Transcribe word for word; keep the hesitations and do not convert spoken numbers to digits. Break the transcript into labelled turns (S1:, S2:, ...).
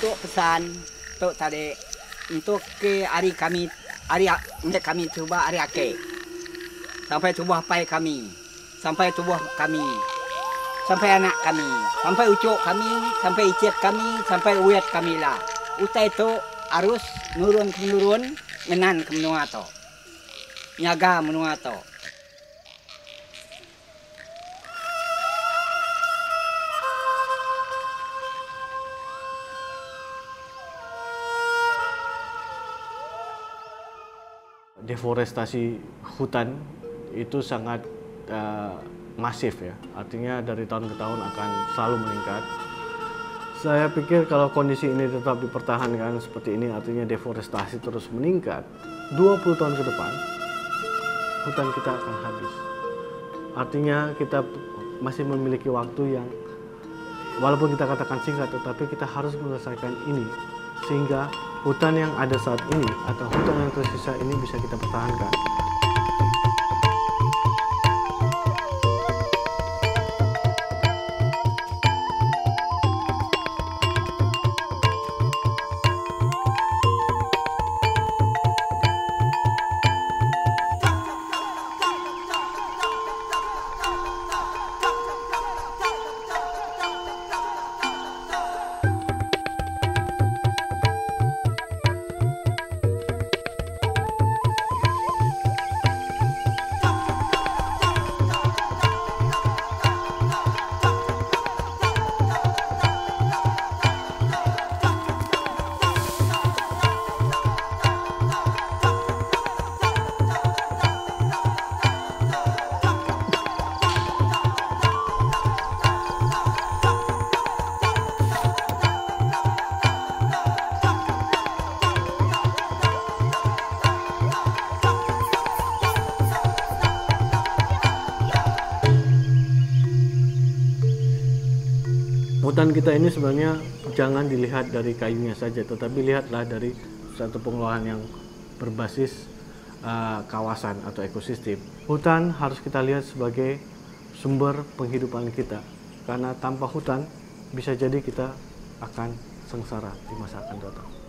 S1: untuk pesan untuk tadi untuk ke hari kami hari untuk kami coba hari ake sampai tubuh pai kami sampai tubuh kami sampai anak kami sampai ucuk kami sampai icet kami sampai uyat kami lah utai itu harus nurun ke nurun menan ke menua to nyaga menua to.
S2: Deforestasi hutan itu sangat uh, masif ya, artinya dari tahun ke tahun akan selalu meningkat. Saya pikir kalau kondisi ini tetap dipertahankan seperti ini, artinya deforestasi terus meningkat, dua puluh tahun ke depan hutan kita akan habis. Artinya kita masih memiliki waktu yang walaupun kita katakan singkat, tetapi kita harus menyelesaikan ini sehingga hutan yang ada saat ini atau hutan yang tersisa ini bisa kita pertahankan. Hutan kita ini sebenarnya jangan dilihat dari kayunya saja, tetapi lihatlah dari satu pengelolaan yang berbasis uh, kawasan atau ekosistem. Hutan harus kita lihat sebagai sumber penghidupan kita, karena tanpa hutan bisa jadi kita akan sengsara di masa akan datang.